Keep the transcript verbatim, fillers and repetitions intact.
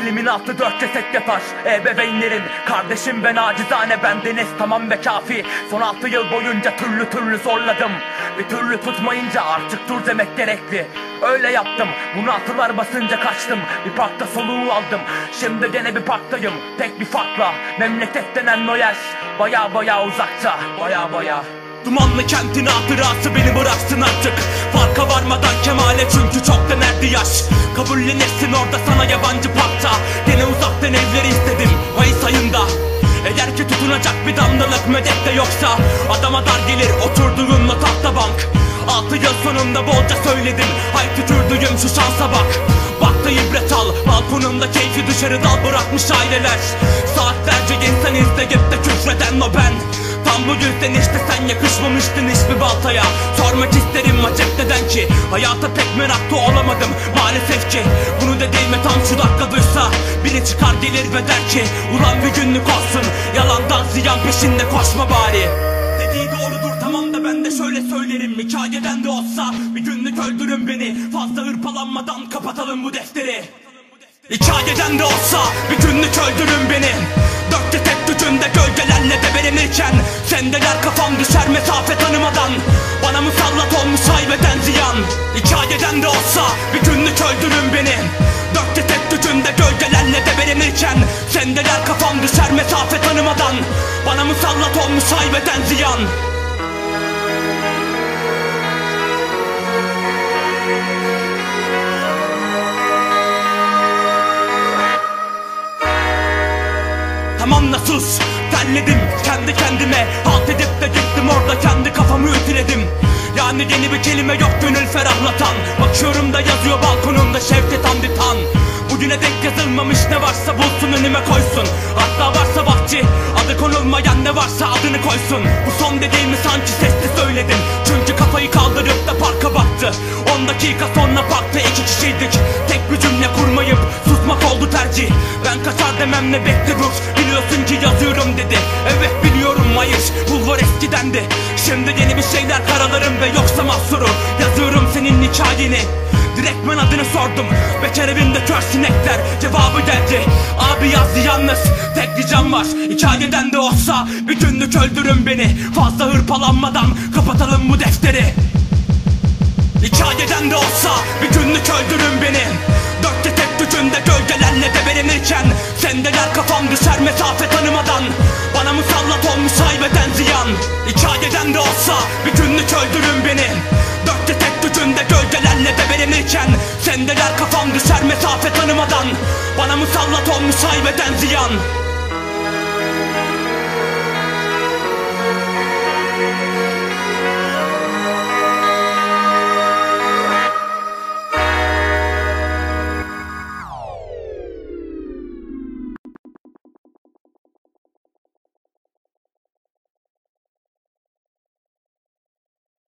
Kilimin altı dört ceset yatar ebeveynlerin. Kardeşim ben acizane, bendeniz tamam ve kafi. Son altı yıl boyunca türlü türlü zorladım. Bir türlü tutmayınca artık dur demek gerekli. Öyle yaptım, bunu atılar basınca kaçtım. Bir parkta soluğu aldım, şimdi gene bir parktayım. Tek bir farkla, memleket denen o yer baya baya uzakta, baya baya. Dumanlı kentin hatırası beni bıraksın artık. Farka varmadan kemale, çünkü çok denerdi yaş. Kabullenirsin orada sana yabancı parkta. Gene uzaktan evleri istedim Mayıs ayında. Eğer ki tutunacak bir damlalık medet de yoksa, adama dar gelir oturduğunla tahta bank. Altı yıl sonunda bolca söyledim, hay tükürdüğüm şu şansa bak. Bak da ibret al, balkonumda keyfi dışarı dal bırakmış aileler. Saatlerce insan izleyip de küfreden o ben. Tam bu yüzden işte sen yakışmamıştın hiçbir baltaya. Sormak isterim acep neden ki hayata pek meraklı olamadım maalesef ki. Bunu dediğime tam şu dakika duysa biri çıkar gelir ve der ki ulan bir günlük olsun, yalandan ziyan peşinde koşma bari. Dediği doğrudur tamam da ben de şöyle söylerim, hikayeden de olsa bir günlük öldürün beni. Fazla hırpalanmadan kapatalım bu defteri. Hikayeden de olsa bir günlük öldürün beni. Dört ceset gücünde gölgelerle debelenirken, sendeler kafam düşer mesafe tanımadan. Bana musallat olmuş haybeden ziyan. Hikayeden de olsa bir günlük öldürün beni. Dört ceset gücünde gölgelerle debelenirken, sendeler kafam düşer mesafe tanımadan. Bana musallat olmuş haybeden ziyan. Tamam da sus, terledim kendi kendime. Halt edip de gittim orada kendi kafamı ütüledim. Yani yeni bir kelime yok gönül ferahlatan. Bakıyorum da yazıyor balkonumda Şevket Hamdi Tan. Bugüne denk yazılmamış ne varsa bulsun önüme koysun. Hatta varsa bahçe adı konulmayan ne varsa adını koysun. Bu son dediğimi sanki sesli söyledim, çünkü kafayı kaldırıp da parka baktı. On dakika sonra parkta iki kişiydik. Tek bir cümle kurmayıp susmak oldu tercih. Ben kaçar demem ne bekle dur, biliyorsun ki yazıyorum dedi. Evet biliyorum Mayıs bulvar eskidendi. Şimdi yeni bir şeyler karalarım ve yoksa mahsuru. Yazıyorum senin hikayeni, direktmen adını sordum. Bekar evinde kör sinekler, cevabı geldi. Abi yazdı yalnız, tek ricam var. Hikayeden de olsa bir günlük öldürün beni. Fazla hırpalanmadan kapatalım bu defteri. Hikayeden de olsa bir günlük öldürün beni. Dört ceset gücünde gölgelerle debelenirken, sendeler kafam düşer mesafe tanımadan. Bana musallat olmuş haybeden ziyan. Hikayeden de olsa bir günlük öldürün beni. Dört ceset gücünde gölgelerle debelenirken, sendeler kafam düşer mesafe tanımadan. Bana musallat olmuş haybeden ziyan.